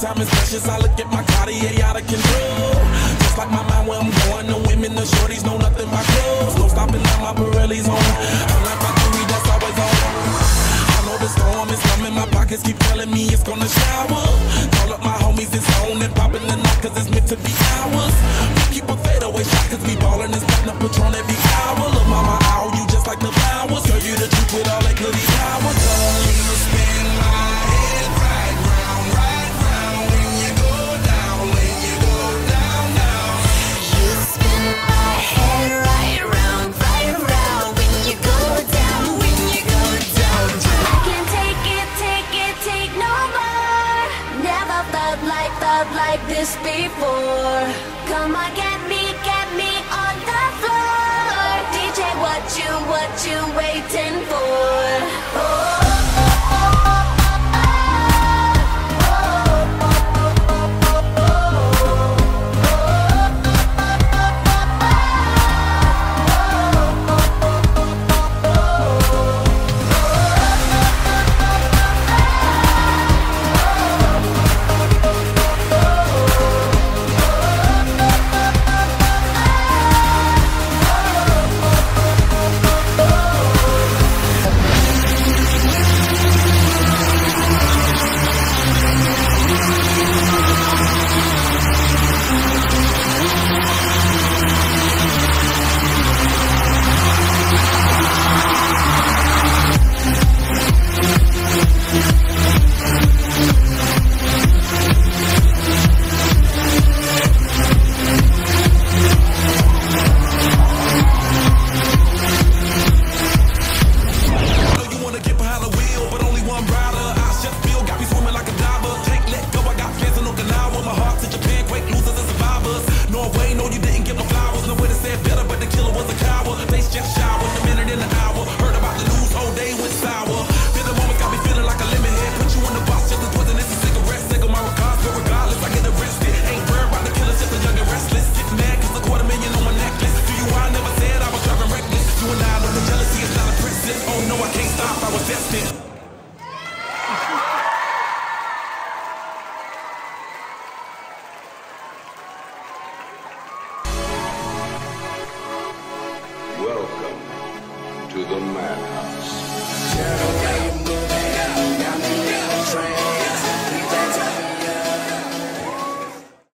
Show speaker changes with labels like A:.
A: time is precious. I look at my Cartier out of control. Just like my mind where I'm going. The women, the shorties know nothing but clothes. No stopping at my Pirelli's on. I'm like my theory, that's always on. I know the storm is coming. My pockets keep telling me it's gonna shower. Call up my homies, it's on and popping the night, cause it's meant to be ours. We keep a fadeaway shot, cause we ballin' and starting up Patron every hour. Look, mama, owl, you just like the flowers. Girl, you the truth with all that goody power. Cause you spin my head right round when you go down, when you go down, down.
B: You spin my head right round when you go down, when you go down. I can't take it, take no more. Never felt like this before. Come on, get me on the floor. DJ, what you waiting for? Oh.
C: Welcome to the madhouse.